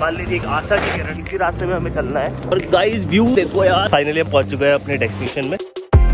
मान लीजिए एक आशा की किरण, इसी रास्ते में हमें चलना है। और गाइस व्यू देखो यार, फाइनली हम पहुंच चुके हैं अपने डेस्टिनेशन में।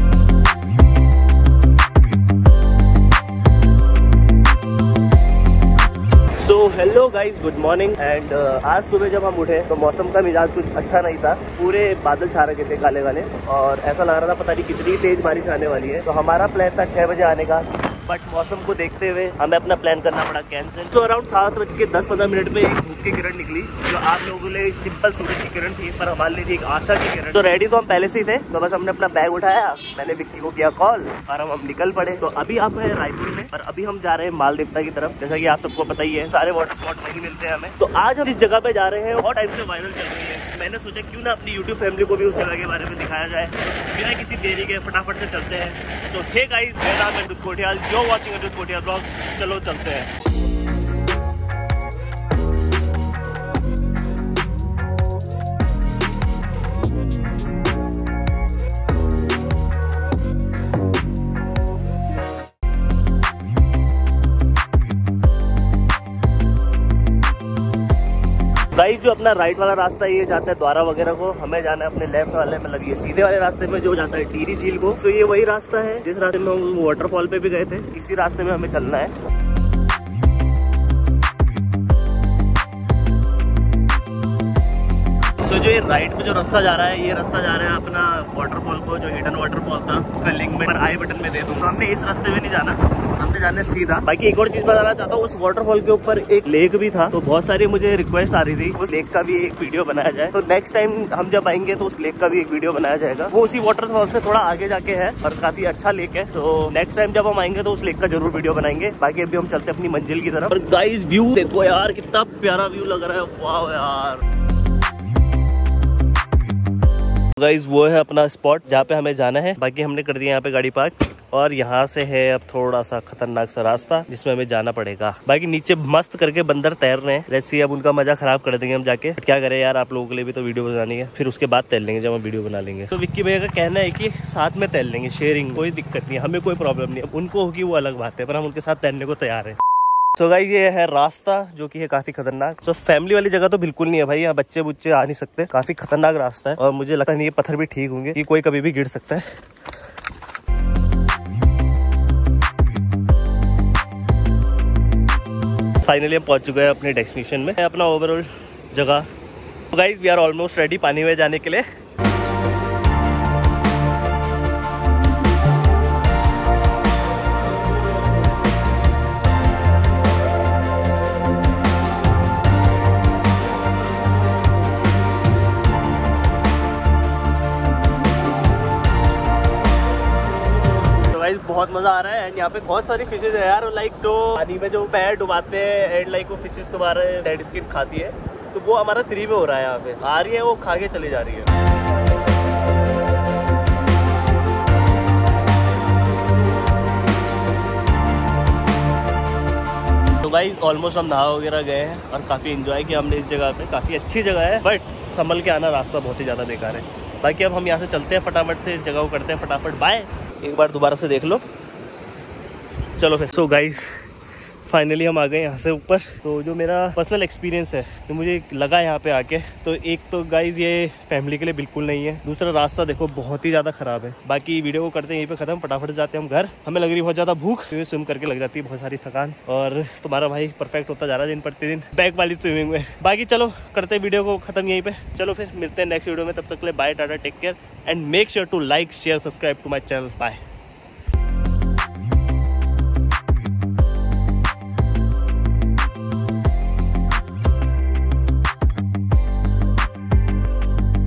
So hello guys, good morning. And आज सुबह जब हम उठे तो मौसम का मिजाज कुछ अच्छा नहीं था, पूरे बादल छा रखे थे काले काले, और ऐसा लग रहा था पता नहीं कितनी तेज बारिश आने वाली है। तो हमारा प्लान था 6 बजे आने का, बट मौसम को देखते हुए हमें अपना प्लान करना पड़ा कैंसिल। तो अराउंड 7:10-15 में एक धूप की किरण निकली, जो आप लोगों के लिए सिंपल सूरज की किरण थी, पर हमारे लिए एक आशा की किरण। तो रेडी तो हम पहले से ही थे, तो बस हमने अपना बैग उठाया, मैंने विक्की को किया कॉल और हम निकल पड़े। तो अभी आप हैं रायपुर में, और अभी हम जा रहे हैं माल देवता की तरफ। जैसा कि आप सबको पता ही है, सारे वाटर स्पॉट वहीं मिलते हैं हमें। तो आज हम इस जगह पे जा रहे हैं, बहुत टाइम से वायरल चल रही है। मैंने सोचा क्यों ना अपनी यूट्यूब फैमिली को भी उस जगह के बारे में दिखाया जाए। बिना किसी देरी के फटाफट से चलते हैं। सो हे गाइस, मेरा नाम है Anirudh Kothiyal, you are watching Anirudh Kothiyal vlog. चलो चलते हैं। गाइस जो अपना राइट वाला रास्ता है ये जाता है द्वारा वगैरह को, हमें जाना है अपने लेफ्ट वाले, मतलब ये सीधे वाले रास्ते में जो जाता है टिहरी झील को। तो ये वही रास्ता है जिस रास्ते में हम वाटरफॉल पे भी गए थे, इसी रास्ते में हमें चलना है। तो जो ये राइट में जो रास्ता जा रहा है, ये रास्ता जा रहा है अपना वाटरफॉल को, जो हिडन वाटरफॉल था उसका लिंक मैं आई बटन में दे दूंगा। हमने इस रास्ते में नहीं जाना, हमने जाना है सीधा। बाकी एक और चीज बताना चाहता हूँ, उस वाटरफॉल के ऊपर एक लेक भी था, तो बहुत सारी मुझे रिक्वेस्ट आ रही थी उस लेक का भी एक वीडियो बनाया जाए। तो नेक्स्ट टाइम हम जब आएंगे तो उस लेक का भी एक वीडियो बनाया जाएगा। वो उसी वाटरफॉल से थोड़ा आगे जाके है और काफी अच्छा लेक है। तो नेक्स्ट टाइम जब हम आएंगे तो उस लेक का जरूर वीडियो बनाएंगे। बाकी अभी हम चलते हैं अपनी मंजिल की तरफ। और गाइस व्यू देखो यार, कितना प्यारा व्यू लग रहा है, वाह यार। गाइस वो है अपना स्पॉट जहाँ पे हमें जाना है। बाकी हमने कर दिया यहाँ पे गाड़ी पार्क, और यहाँ से है अब थोड़ा सा खतरनाक सा रास्ता जिसमें हमें जाना पड़ेगा। बाकी नीचे मस्त करके बंदर तैर रहे हैं, जैसे अब उनका मजा खराब कर देंगे हम जाके। क्या करें यार, आप लोगों के लिए भी तो वीडियो बनानी है, फिर उसके बाद तैर लेंगे जब हम वीडियो बना लेंगे। तो विक्की भैया का कहना है कि साथ में तैर लेंगे, शेयरिंग, कोई दिक्कत नहीं, हमें कोई प्रॉब्लम नहीं। उनको होगी वो अलग बात है, पर हम उनके साथ तैरने को तैयार है। तो गाइस ये है रास्ता जो कि है काफी खतरनाक। तो फैमिली वाली जगह तो बिल्कुल नहीं है भाई, यहाँ बच्चे बुच्चे आ नहीं सकते, काफी खतरनाक रास्ता है। और मुझे लगता नहीं ये पत्थर भी ठीक होंगे, कि कोई कभी भी गिर सकता है। फाइनली हम पहुंच चुके हैं अपने डेस्टिनेशन में, अपना ओवरऑल जगह। तो guys we are almost ready पानी में जाने के लिए। बहुत मजा आ रहा है, एंड यहाँ पे बहुत सारी फिशेज है यार। लाइक तो पानी में जो पैर डुबाते हैं, एंड लाइक वो फिशेज तुम्हारे डेड स्किन खाती है, तो वो हमारा फ्री में हो रहा है। यहाँ पे आ रही है, वो खा के चली जा रही है। तो भाई ऑलमोस्ट हम नहा वगैरह गए हैं और काफी एंजॉय किया हमने इस जगह पे। काफी अच्छी जगह है, बट संभल के आना, रास्ता बहुत ही ज्यादा बेकार है। बाकी अब हम यहाँ से चलते हैं फटाफट से, इस जगह को करते हैं फटाफट बाय। एक बार दोबारा से देख लो, चलो फिर। सो गाइस फाइनली हम आ गए यहाँ से ऊपर। तो जो मेरा पर्सनल एक्सपीरियंस है, जो मुझे लगा यहाँ पे आके, तो एक तो गाइस ये फैमिली के लिए बिल्कुल नहीं है। दूसरा रास्ता देखो बहुत ही ज़्यादा ख़राब है। बाकी वीडियो को करते हैं यहीं पे ख़त्म, फटाफट जाते हैं हम घर। हमें लग रही बहुत ज़्यादा भूख, स्विम करके लग जाती है बहुत सारी थकान, और तुम्हारा भाई परफेक्ट होता जा रहा है दिन प्रतिदिन बैक वाली स्विमिंग में। बाकी चलो करते हैं वीडियो को ख़त्म यहीं पर। चलो फिर मिलते हैं नेक्स्ट वीडियो में, तब तक के लिए bye, tata, take care, and make sure to like, share, subscribe to my channel. Bye.